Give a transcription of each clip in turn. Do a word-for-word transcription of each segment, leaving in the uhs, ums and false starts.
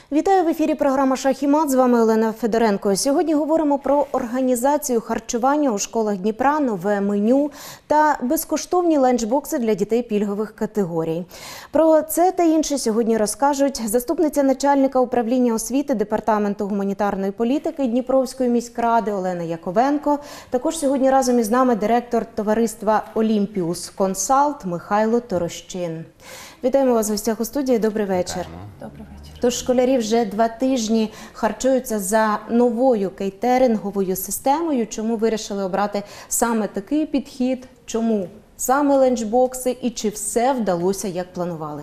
Вітаю в ефірі програма «Шах і мат». З вами Олена Федоренко. Сьогодні говоримо про організацію харчування у школах Дніпра, нове меню та безкоштовні ланчбокси для дітей пільгових категорій. Про це та інше сьогодні розкажуть заступниця начальника управління освіти Департаменту гуманітарної політики Дніпровської міськради Олена Яковенко. Також сьогодні разом із нами директор товариства «Олімпіус Консалт» Михайло Торощин. Вітаємо вас в гостях у студії. Добрий вечір. Добрий вечір. Тож школярі вже два тижні харчуються за новою кейтеринговою системою. Чому вирішили обрати саме такий підхід? Чому саме ланчбокси? І чи все вдалося, як планували?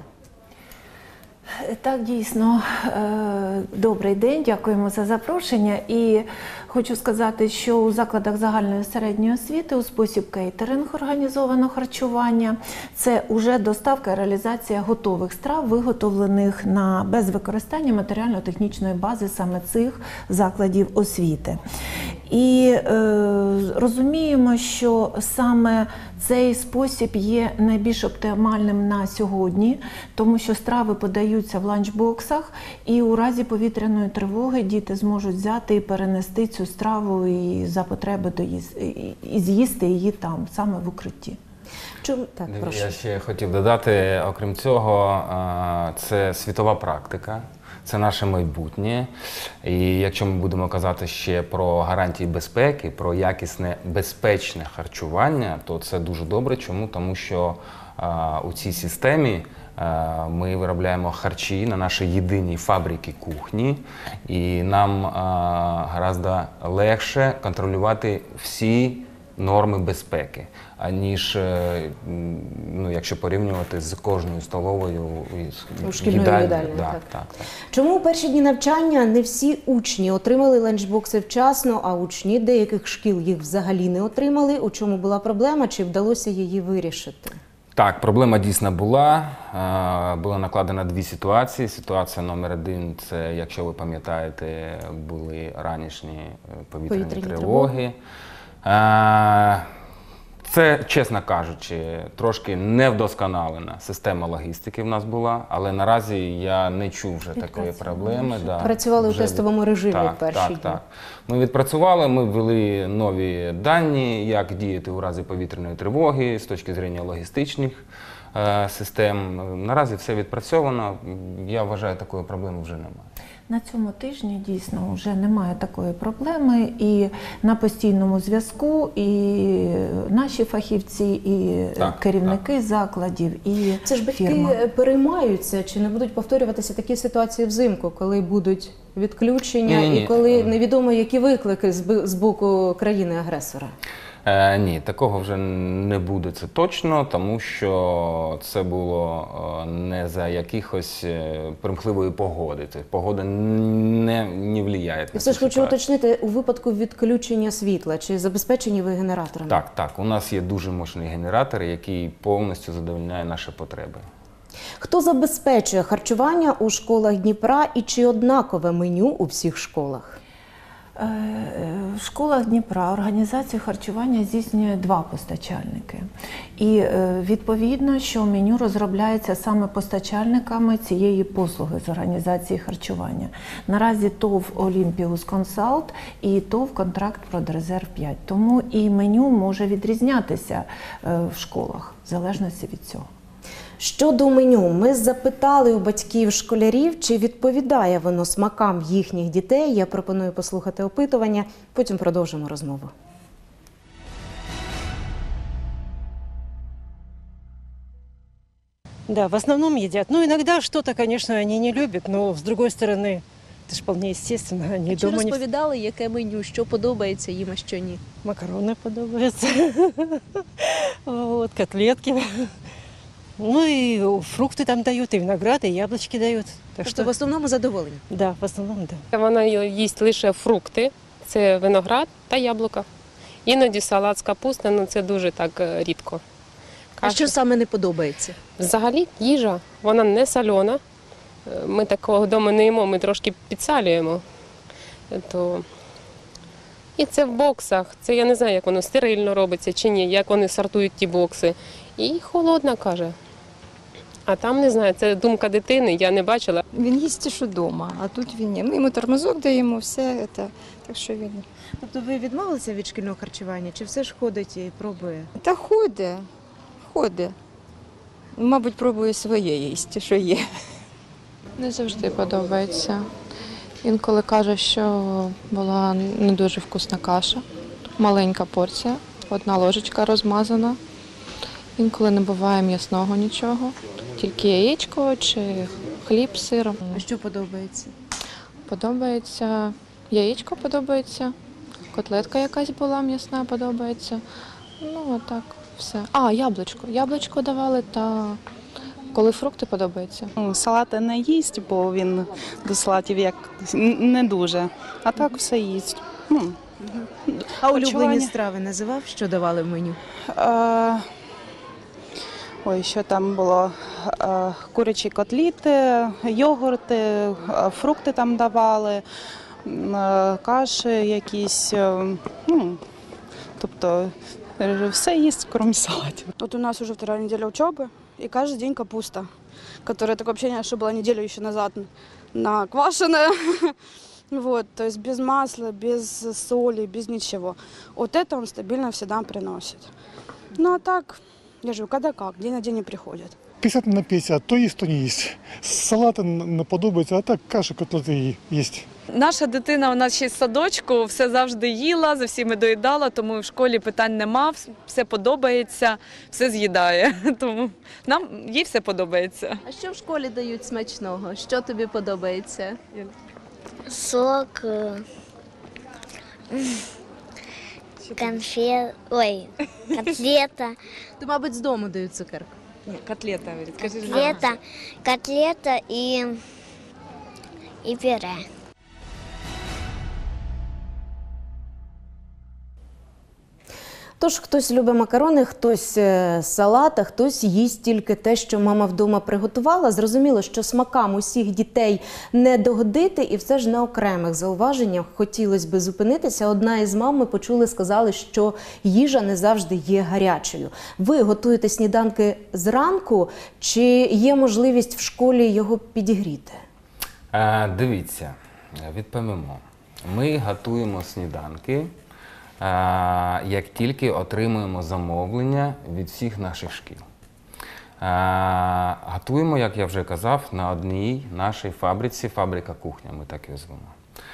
Так, дійсно. Добрий день, дякуємо за запрошення. І хочу сказати, що у закладах загальної середньої освіти у спосіб кейтеринг організовано харчування. Це вже доставка і реалізація готових страв, виготовлених на, без використання матеріально-технічної бази саме цих закладів освіти. І е, розуміємо, що саме цей спосіб є найбільш оптимальним на сьогодні, тому що страви подаються в ланчбоксах, і у разі повітряної тривоги діти зможуть взяти і перенести цю страву і за потреби доїсти, і з'їсти її там, саме в укритті. Чому? Так, прошу. Я ще хотів додати, окрім цього, це світова практика. Це наше майбутнє. І якщо ми будемо казати ще про гарантії безпеки, про якісне, безпечне харчування, то це дуже добре. Чому? Тому що а, у цій системі а, ми виробляємо харчі на нашій єдиній фабриці кухні, і нам а, гораздо легше контролювати всі норми безпеки, аніж, ну, якщо порівнювати з кожною столовою у шкільною їдальною. Да, так. Так, так. Чому у перші дні навчання не всі учні отримали ланчбокси вчасно, а учні деяких шкіл їх взагалі не отримали? У чому була проблема? Чи вдалося її вирішити? Так, проблема дійсно була. Була накладена дві ситуації. Ситуація номер один – це, якщо ви пам'ятаєте, були ранішні повітряні, повітряні тривоги. тривоги. Це, чесно кажучи, трошки невдосконалена система логістики в нас була, але наразі я не чув вже такої проблеми. Да, Працювали вже у тестовому режимі так, в перші так, дні. Так. Ми відпрацювали, ми ввели нові дані, як діяти у разі повітряної тривоги з точки зору логістичних е, систем. Наразі все відпрацьовано, я вважаю, такої проблеми вже немає. На цьому тижні дійсно вже немає такої проблеми, і на постійному зв'язку і наші фахівці, і так, керівники так. закладів, і Це ж батьки фірма. переймаються, чи не будуть повторюватися такі ситуації взимку, коли будуть відключення ні, ні. і коли невідомо, які виклики з боку країни-агресора? Е, ні, такого вже не буде, це точно, тому що це було не за якихось примхливої погоди. Погода не, не впливає на цю ситуацію. Все ж хочу уточнити, у випадку відключення світла, чи забезпечені ви генераторами? Так, так. У нас є дуже мощний генератор, який повністю задовольняє наші потреби. Хто забезпечує харчування у школах Дніпра і чи однакове меню у всіх школах? В школах Дніпра організацію харчування здійснює два постачальники. І відповідно, що меню розробляється саме постачальниками цієї послуги з організації харчування. Наразі ТОВ «Олімпіус Консалт» і ТОВ «Контракт Продрезерв п'ять». Тому і меню може відрізнятися в школах, в залежності від цього. Щодо меню, ми запитали у батьків школярів, чи відповідає воно смакам їхніх дітей. Я пропоную послухати опитування, потім продовжимо розмову. Да, в основном едят. Ну, иногда что-то, конечно, они не любят, но, с другой стороны, это же вполне естественно. Они Чи дома не... розповідали, яке меню, що подобається їм, а що ні? Макароны подобаются, вот, котлетки. Ну и фрукты там дают, и виноград, и яблочки дают. Так Тобто что, в основному задоволені? да, в основном, да. Вона їсть лише фрукти, це виноград та яблука. Іноді салат з капусти, але це дуже так рідко. А що саме не подобається? Взагалі їжа, вона не солена. Ми такого вдома не їмо, ми трошки підсалюємо. То... І це в боксах, це я не знаю, як воно стерильно робиться чи ні, як вони сортують ті бокси. І холодна, каже. А там не знаю, це думка дитини, я не бачила. Він їсть ті, що вдома, а тут він ні. Ми йому тормозок даємо, все це. Так що він. Тобто ви відмовилися від шкільного харчування, чи все ж ходить і пробує? Та ходить, ходить. Мабуть, пробує своє їсти, що є. Не завжди подобається. Інколи каже, що була не дуже вкусна каша, маленька порція, одна ложечка розмазана. Інколи не буває м'ясного нічого, тільки яєчко чи хліб з сиром. А що подобається? Подобається яєчко, подобається, котлетка якась була м'ясна, подобається. Ну, отак все. А, яблучко. Яблучко давали, та коли фрукти подобаються. Ну, салати не їсть, бо він до салатів як не дуже. А так все їсть. Ну, А улюблені харчування. страви називав, що давали в меню? Е, ой, що там було? Е, курячі котлети, йогурти, е, фрукти там давали, м, е, каші якісь. е, Ну, тобто е, все їсть, крім салатів. Вот у нас уже вторая неделя учебы, и каждый день капуста, которая такое ощущение, что была неделю еще назад наквашенная. Вот, то есть без масла, без соли, без ничего. Вот это он стабильно всегда приносит. Ну а так, я же когда как, день на день не приходит. п'ятдесят на п'ятдесят, то їсть, то не їсть. Салати не подобаються, а так каші, котлети їсть. Наша дитина у нас ще з садочку, все завжди їла, за всіми доїдала, тому в школі питань нема, все подобається, все з'їдає. Тому нам їй все подобається. А що в школі дають смачного? Що тобі подобається? Сок, конфет, ой, котлета. То, мабуть, з дому дають цукерку. Ні, котлета, говорить, кажи. Котлета, котлета и, и пюре. Тож хтось любить макарони, хтось е, салат, а хтось їсть тільки те, що мама вдома приготувала. Зрозуміло, що смакам усіх дітей не догодити, і все ж на окремих зауваженнях хотілося би зупинитися. Одна із мам, ми почули, сказали, що їжа не завжди є гарячою. Ви готуєте сніданки зранку, чи є можливість в школі його підігріти? Е, дивіться, відповімо. Ми готуємо сніданки, як тільки отримуємо замовлення від всіх наших шкіл. Готуємо, як я вже казав, на одній нашій фабриці, фабрика кухня, ми так її звемо.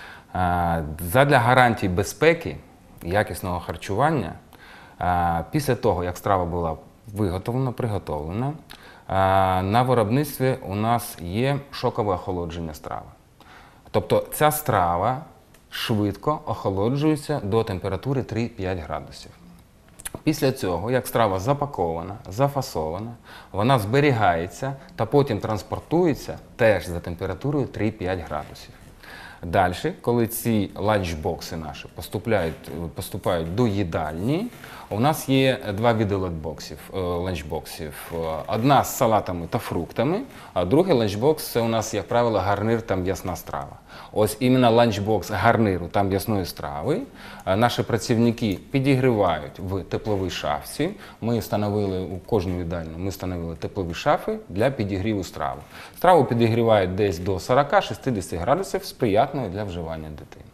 Задля гарантій безпеки, якісного харчування, після того, як страва була виготовлена, приготовлена, на виробництві у нас є шокове охолодження страви. Тобто ця страва швидко охолоджується до температури три-п'ять градусів. Після цього, як страва запакована, зафасована, вона зберігається та потім транспортується теж за температурою три-п'ять градусів. Далі, коли ці ланчбокси наші поступають, поступають до їдальні, у нас є два види ланчбоксів. ланчбоксів. Одна з салатами та фруктами, а другий ланчбокс – це у нас, як правило, гарнир та м'ясна страва. Ось іменно ланчбокс гарниру та м'ясної страви наші працівники підігрівають в тепловій шафці. Ми встановили у кожну їдальню, ми встановили теплові шафи для підігріву страви. Страву підігрівають десь до сорок-шістдесят градусів, сприятною для вживання дитини.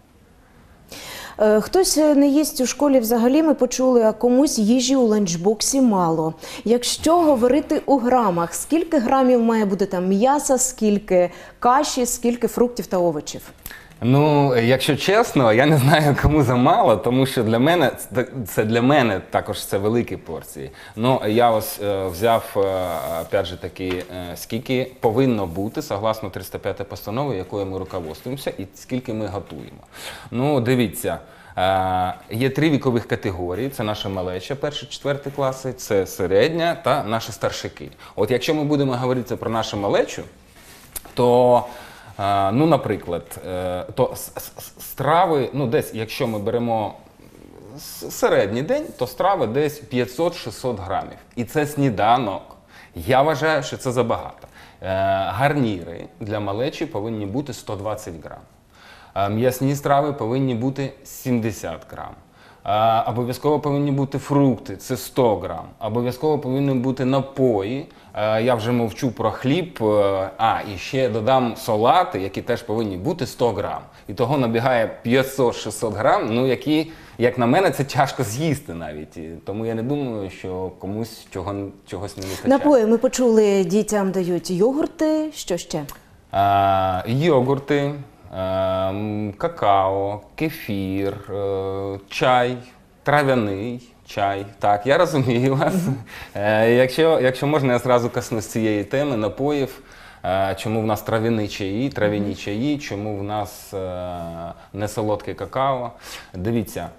Хтось не їсть у школі взагалі, ми почули, а комусь їжі у ланчбоксі мало. Якщо говорити у грамах, скільки грамів має бути там м'яса, скільки каші, скільки фруктів та овочів? Ну, якщо чесно, я не знаю, кому замало, тому що для мене, це для мене також це великі порції. Ну, я ось е, взяв, е, опять же таки, е, скільки повинно бути, согласно триста п'ятій постанови, якою ми руководствуємося, і скільки ми готуємо. Ну, дивіться, е, є три вікових категорії, це наша малеча, перші-четверті класи, це середня та наші старшики. От якщо ми будемо говорити про нашу малечу, то ну, наприклад, то страви, ну, десь, якщо ми беремо середній день, то страви десь п'ятсот-шістсот грамів. І це сніданок. Я вважаю, що це забагато. Гарніри для малечі повинні бути сто двадцять грам. М'ясні страви повинні бути сімдесят грам. Обов'язково повинні бути фрукти, це сто грам. Обов'язково повинні бути напої, Е, Я вже мовчу про хліб, е, а, і ще додам салати, які теж повинні бути сто грам. І того набігає п'ятсот-шістсот грам, ну, які, як на мене, це тяжко з'їсти навіть. І тому я не думаю, що комусь чого, чогось не вистачає. Напої ми почули, дітям дають йогурти, що ще? Е, Йогурти, е, м, какао, кефір, е, чай, трав'яний чай. Так, я розумію вас. Е, якщо, якщо можна, я зразу коснусь цієї теми напоїв. Е, чому в нас трав'яні чаї, трав'яні чаї, чому в нас е, не солодке какао. Дивіться,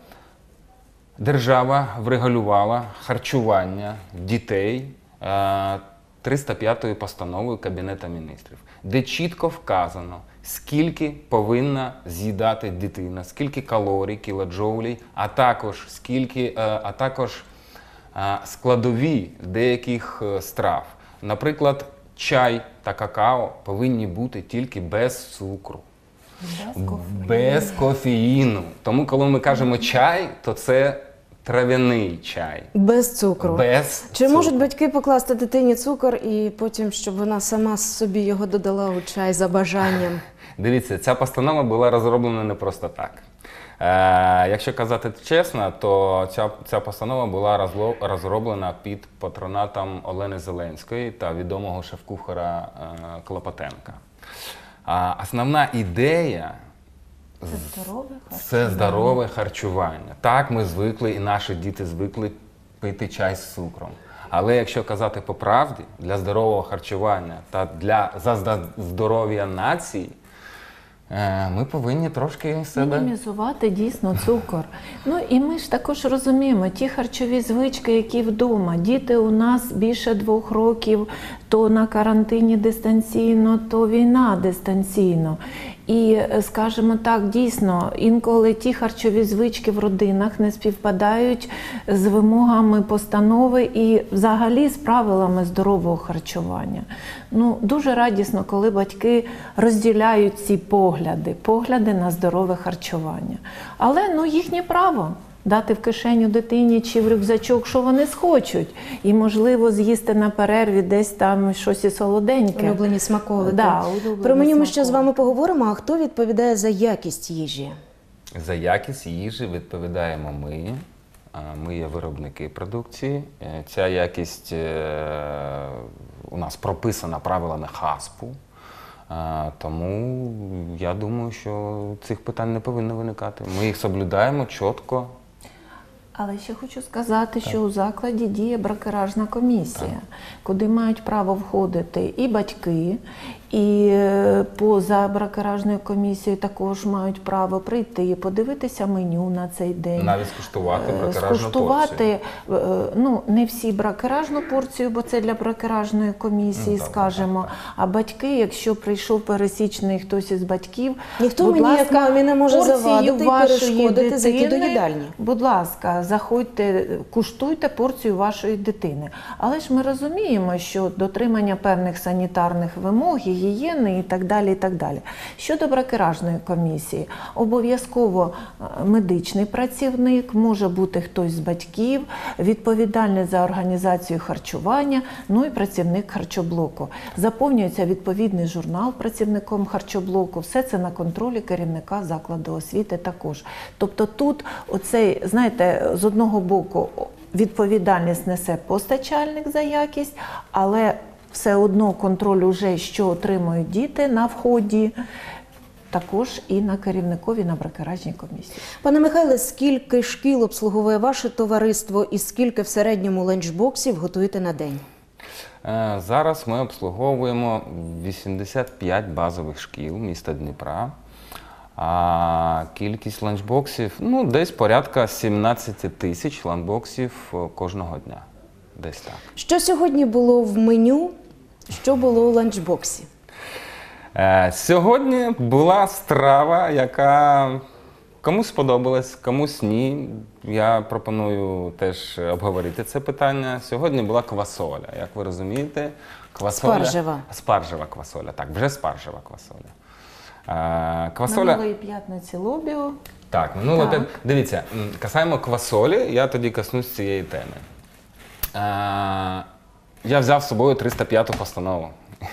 держава врегулювала харчування дітей е, триста п'ятою постановою Кабінету міністрів, де чітко вказано, скільки повинна з'їдати дитина, скільки калорій, кілоджоулей, а також, скільки, е, а також е, складові деяких е, страв. Наприклад, чай та какао повинні бути тільки без цукру. Без кофеїну. Без кофеїну. Тому, коли ми кажемо чай, то це трав'яний чай. Без цукру. Без Чи цукру. можуть батьки покласти дитині цукор і потім, щоб вона сама собі його додала у чай за бажанням? Дивіться, ця постанова була розроблена не просто так. Е, якщо казати чесно, то ця, ця постанова була розло, розроблена під патронатом Олени Зеленської та відомого шеф-кухара е, Клопотенка. А основна ідея Це здорове харчування. Це здорове харчування. Так, ми звикли, і наші діти звикли пити чай з цукром. Але якщо казати по правді, для здорового харчування та для за здоров'я нації, ми повинні трошки себе... мінімізувати дійсно цукор. Ну і ми ж також розуміємо, ті харчові звички, які вдома. Діти у нас більше двох років, то на карантині дистанційно, то війна дистанційно. І, скажімо так, дійсно, інколи ті харчові звички в родинах не співпадають з вимогами постанови і взагалі з правилами здорового харчування. Ну, дуже радісно, коли батьки розділяють ці погляди, погляди на здорове харчування. Але, ну, їхнє право дати в кишеню дитині чи в рюкзачок, що вони схочуть. І, можливо, з'їсти на перерві десь там щось і солоденьке. Улюблені смаколики. Да, улюблені Про меню ми ще смаколики. з вами поговоримо, а хто відповідає за якість їжі? За якість їжі відповідаємо ми. Ми є виробники продукції. Ця якість у нас прописана правилами хаспу. Тому я думаю, що цих питань не повинно виникати. Ми їх соблюдаємо чітко. Але ще хочу сказати, що у закладі діє бракеражна комісія, куди мають право входити і батьки, і поза бракеражною комісією також мають право прийти, подивитися меню на цей день. Навіть скуштувати бракеражну скуштувати, порцію. ну, не всі бракеражну порцію, бо це для бракеражної комісії, Ну, так, скажімо. так, так. А батьки, якщо прийшов пересічний хтось із батьків, Ніхто будь мені, ласка, як мамі, не може порцію завадити і вашої перешкодити зайти до дитини, їдальні. будь ласка, заходьте, куштуйте порцію вашої дитини. Але ж ми розуміємо, що дотримання певних санітарних вимог, гігієни і так далі, і так далі. Щодо бракеражної комісії, обов'язково медичний працівник, може бути хтось з батьків, відповідальний за організацію харчування, ну і працівник харчоблоку. Заповнюється відповідний журнал працівником харчоблоку, все це на контролі керівника закладу освіти також. Тобто тут оцей, знаєте, з одного боку відповідальність несе постачальник за якість, але все одно контроль уже, що отримують діти на вході, також і на керівникові, на бракеражній комісії. Пане Михайле, скільки шкіл обслуговує ваше товариство і скільки в середньому ленчбоксів готуєте на день? Зараз ми обслуговуємо вісімдесят п'ять базових шкіл міста Дніпра. А кількість ланчбоксів, ну, десь порядка сімнадцять тисяч ланчбоксів кожного дня. Десь так. Що сьогодні було в меню, що було у ланчбоксі? Е, сьогодні була страва, яка комусь сподобалась, комусь ні. Я пропоную теж обговорити це питання. Сьогодні була квасоля, як ви розумієте. Квасоля, Спаржева. Спаржева квасоля, так, вже спаржева квасоля. Е, квасоля... Минулої п'ятниці лобіо. Так, минуло Так. п'ят... Дивіться, м, касаємо квасолі, я тоді коснусь цієї теми. Е, Я взяв з собою триста п'яту постанову.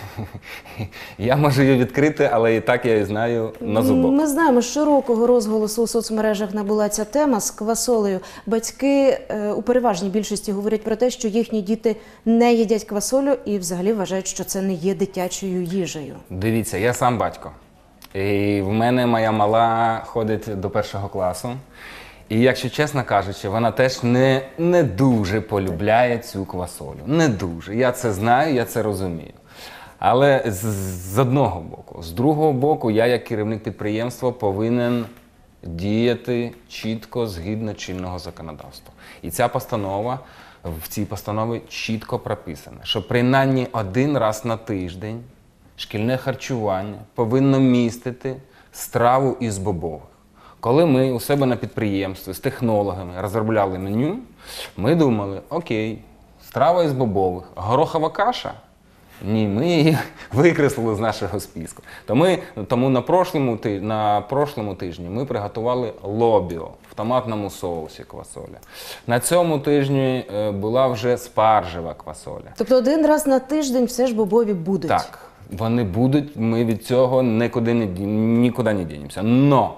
Я можу її відкрити, але і так я її знаю на зубок. Ми знаємо, широкого розголосу у соцмережах набула ця тема з квасолею. Батьки е, у переважній більшості говорять про те, що їхні діти не їдять квасолю і взагалі вважають, що це не є дитячою їжею. Дивіться, я сам батько. І в мене моя мала ходить до першого класу. І, якщо чесно кажучи, вона теж не, не дуже полюбляє цю квасолю. Не дуже. Я це знаю, я це розумію. Але з, з одного боку. З другого боку, я як керівник підприємства повинен діяти чітко згідно чинного законодавства. І ця постанова, в цій постанові чітко прописано, що принаймні один раз на тиждень шкільне харчування повинно містити страву із бобових. Коли ми у себе на підприємстві з технологами розробляли меню, ми думали, окей, страва із бобових, горохова каша? Ні, ми її викреслили з нашого списку. Тому, тому на, прошлому, на прошлому тижні ми приготували лобіо в томатному соусі квасоля. На цьому тижні була вже спаржева квасоля. Тобто один раз на тиждень все ж бобові будуть? Так, вони будуть, ми від цього нікуди не, нікуди не дінемося. Но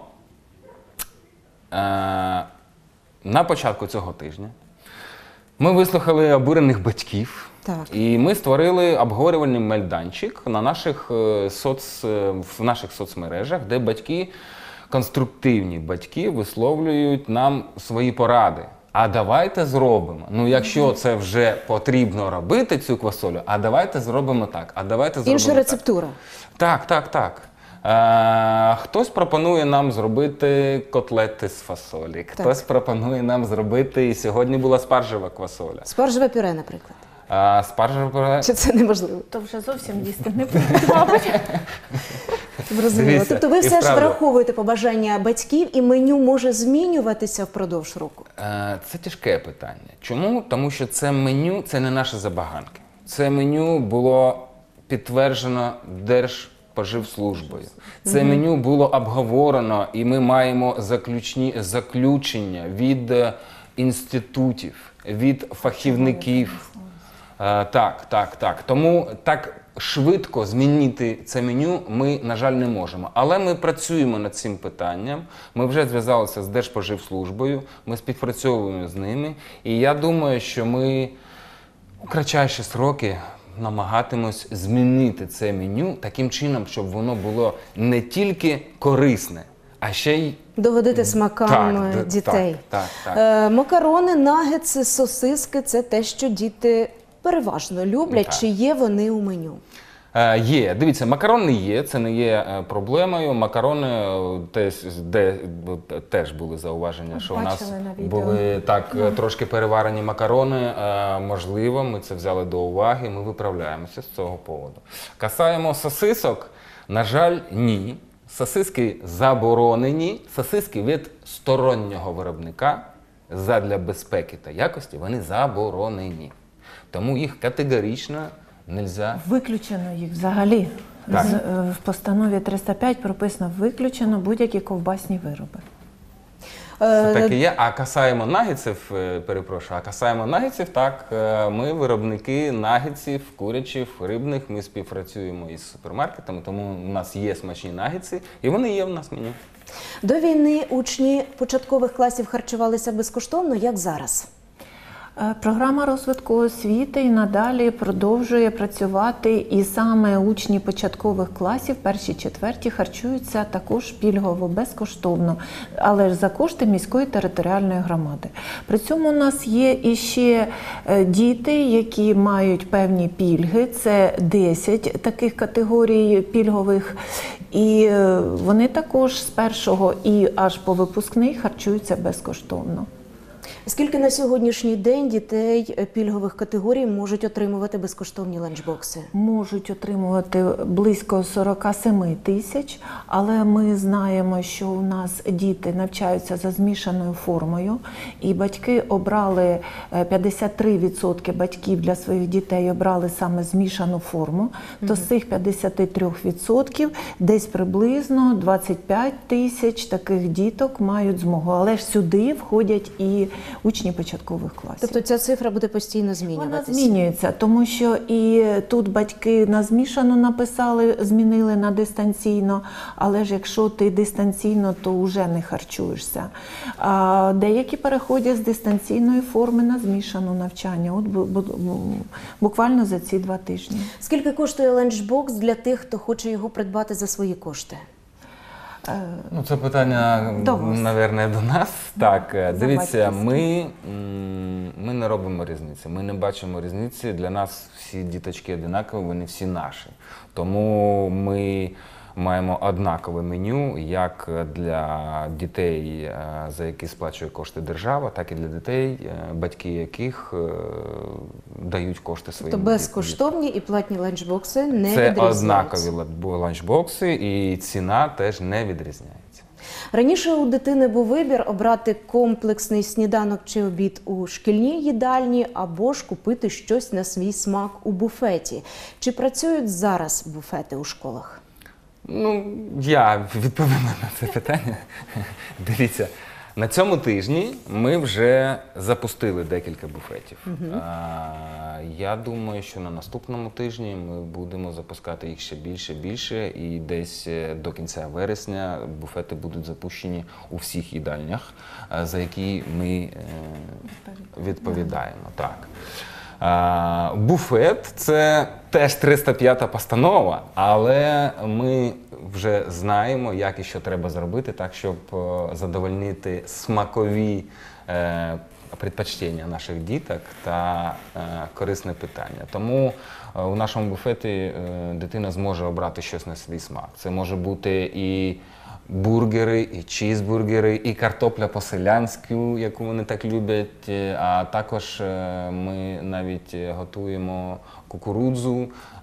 е, на початку цього тижня ми вислухали обурених батьків. Так. І ми створили обговорювальний майданчик на наших соц, в наших соцмережах, де батьки, конструктивні батьки, висловлюють нам свої поради. А давайте зробимо, ну якщо це вже потрібно робити цю квасолю, а давайте зробимо так, а давайте зробимо Інша рецептура. Так, так, так. Е, хтось пропонує нам зробити котлети з фасолі, хтось пропонує нам зробити, і сьогодні була спаржева квасоля. Спаржеве пюре, наприклад. А, спаржеве пюре... Чи це неможливо? То вже зовсім їсти не буде, мабуть. Зрозуміло. Тобто ви все ж враховуєте побажання батьків і меню може змінюватися впродовж року? Це тяжке питання. Чому? Тому що це меню – це не наші забаганки. Це меню було підтверджено Держспоживслужбою. Це Мгм. меню було обговорено, і ми маємо заключні, заключення від інститутів, від фахівників. Е, Так, так, так. Тому так швидко змінити це меню ми, на жаль, не можемо. Але ми працюємо над цим питанням. Ми вже зв'язалися з Держспоживслужбою, ми співпрацьовуємо з ними. І я думаю, що ми у кратчайші строки намагатимось змінити це меню таким чином, щоб воно було не тільки корисне, а ще й Догодити смакам Так, д- дітей. так, так, так. Е, макарони, нагетси, сосиски – це те, що діти переважно люблять. Так. Чи є вони у меню? Е, Є. Дивіться, макарони є, це не є е, проблемою. Макарони е, теж, де, е, теж були зауваження, що у нас Бачили на відео. були так е, Ну. трошки переварені макарони. Е, Можливо, ми це взяли до уваги, ми виправляємося з цього поводу. Касаємо сосисок, на жаль, ні. Сосиски заборонені, сосиски від стороннього виробника задля безпеки та якості, вони заборонені. Тому їх категорично не можна. Виключено їх взагалі. Так. З, е, в постанові триста п'ять прописано виключено будь-які ковбасні вироби. Це так і є. А касаємо нагетсів, е, перепрошую, а касаємо нагетсів, так, е, ми виробники нагетсів, курячих, рибних, ми співпрацюємо із супермаркетами, тому у нас є смачні нагетси, і вони є в нас в меню. До війни учні початкових класів харчувалися безкоштовно, як зараз? Е, Програма розвитку освіти і надалі продовжує працювати, і саме учні початкових класів, перші, четверті, харчуються також пільгово, безкоштовно, але ж за кошти міської територіальної громади. При цьому у нас є іще е, діти, які мають певні пільги, це десять таких категорій пільгових, і е, вони також з першого і аж по випускний харчуються безкоштовно. Скільки на сьогоднішній день дітей пільгових категорій можуть отримувати безкоштовні ланчбокси? Можуть отримувати близько сорок сім тисяч, але ми знаємо, що у нас діти навчаються за змішаною формою, і батьки обрали, п'ятдесят три відсотки батьків для своїх дітей обрали саме змішану форму, то з цих п'ятдесят три відсотків десь приблизно двадцять п'ять тисяч таких діток мають змогу. Але ж сюди входять і учні початкових класів. Тобто ця цифра буде постійно змінюватися? Вона змінюється, тому що і тут батьки на змішану написали, змінили на дистанційно, але ж якщо ти дистанційно, то вже не харчуєшся. А деякі переходять з дистанційної форми на змішану навчання, от буквально за ці два тижні. Скільки коштує ленчбокс для тих, хто хоче його придбати за свої кошти? Ну, це питання, напевне, до нас. Так, дивіться, ми, ми не робимо різниці, ми не бачимо різниці. Для нас всі діточки однакові, вони всі наші. Тому ми маємо однакове меню як для дітей, за які сплачує кошти держава, так і для дітей, батьки яких дають кошти своїм дітям. Тобто безкоштовні і платні ланчбокси не Це відрізняються? Це однакові ланчбокси, і ціна теж не відрізняється. Раніше у дитини був вибір обрати комплексний сніданок чи обід у шкільній їдальні або ж купити щось на свій смак у буфеті. Чи працюють зараз буфети у школах? Ну, я відповім на це питання. Дивіться, на цьому тижні ми вже запустили декілька буфетів. Угу. А, я думаю, що на наступному тижні ми будемо запускати їх ще більше, більше, і десь до кінця вересня буфети будуть запущені у всіх їдальнях, за які ми відповідаємо. Так. А, буфет – це теж триста п'ята постанова, але ми вже знаємо, як і що треба зробити, так, щоб задовольнити смакові е, предпочтення наших діток та е, корисне питання. Тому е, у нашому буфеті е, дитина зможе обрати щось на свій смак. Це може бути і бургери, і чізбургери, і картопля по-селянську, яку вони так люблять. А також ми навіть готуємо кукурудзу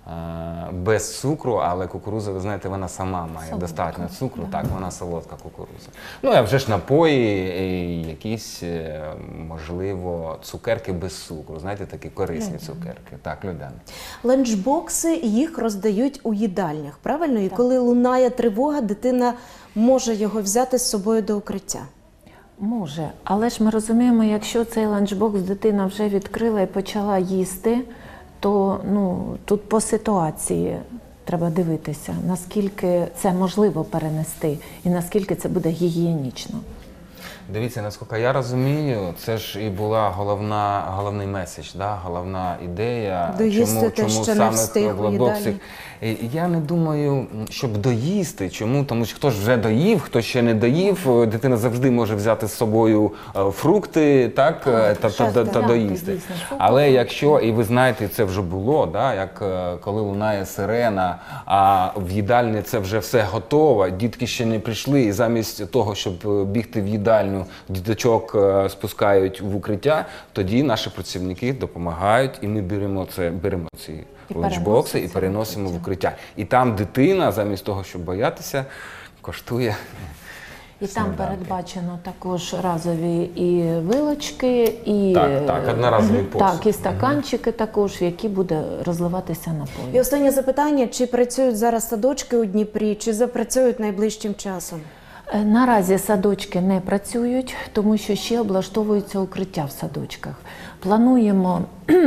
без цукру, але кукурудза, ви знаєте, вона сама має солодка. Достатньо цукру, так, вона солодка кукурудза. Ну, а вже ж напої, і якісь, можливо, цукерки без цукру, знаєте, такі корисні Людяні. Цукерки. Так, Людяна. Ленчбокси, їх роздають у їдальнях, правильно? І так. Коли лунає тривога, дитина може його взяти з собою до укриття? Може, але ж ми розуміємо, якщо цей ланчбокс дитина вже відкрила і почала їсти, то ну, тут по ситуації треба дивитися, наскільки це можливо перенести і наскільки це буде гігієнічно. Дивіться, наскільки я розумію, це ж і була головна, головний меседж, да? Головна ідея, доїсти чому, чому саме в лотбоксі. Я не думаю, щоб доїсти. Чому? Тому що хто ж вже доїв, хто ще не доїв, дитина завжди може взяти з собою фрукти, так, та, та, та, та доїсти. Але якщо, і ви знаєте, це вже було, да? Як коли лунає сирена, а в їдальні це вже все готово, дітки ще не прийшли, і замість того, щоб бігти в їдальню, діточок спускають в укриття, тоді наші працівники допомагають, і ми беремо, це, беремо ці ланчбокси і переносимо в укриття. І там дитина, замість того, щоб боятися, коштує. І там передбачено також разові і вилочки, і, так, так, одноразовий посуд. Так, і стаканчики також, в які буде розливатися напої. І останнє запитання, чи працюють зараз садочки у Дніпрі, чи запрацюють найближчим часом? Наразі садочки не працюють, тому що ще облаштовуються укриття в садочках. Плануємо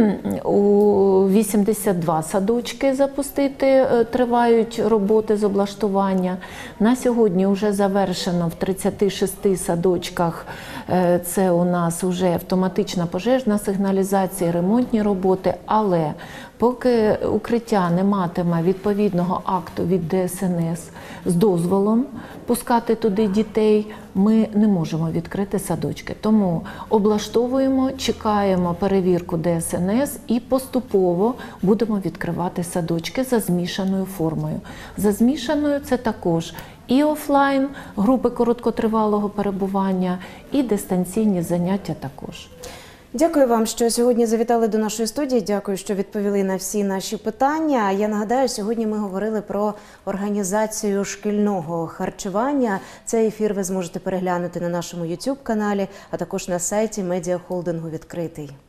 у вісімдесят два садочки запустити, тривають роботи з облаштування. На сьогодні вже завершено в тридцяти шести садочках, це у нас вже автоматична пожежна сигналізація, ремонтні роботи, але поки укриття не матиме відповідного акту від Д С Н С з дозволом пускати туди дітей, ми не можемо відкрити садочки. Тому облаштовуємо, чекаємо перевірку Д С Н С і поступово будемо відкривати садочки за змішаною формою. За змішаною це також і офлайн, групи короткотривалого перебування, і дистанційні заняття також. Дякую вам, що сьогодні завітали до нашої студії. Дякую, що відповіли на всі наші питання. Я нагадаю, сьогодні ми говорили про організацію шкільного харчування. Цей ефір ви зможете переглянути на нашому ютуб каналі, а також на сайті медіахолдингу «Відкритий».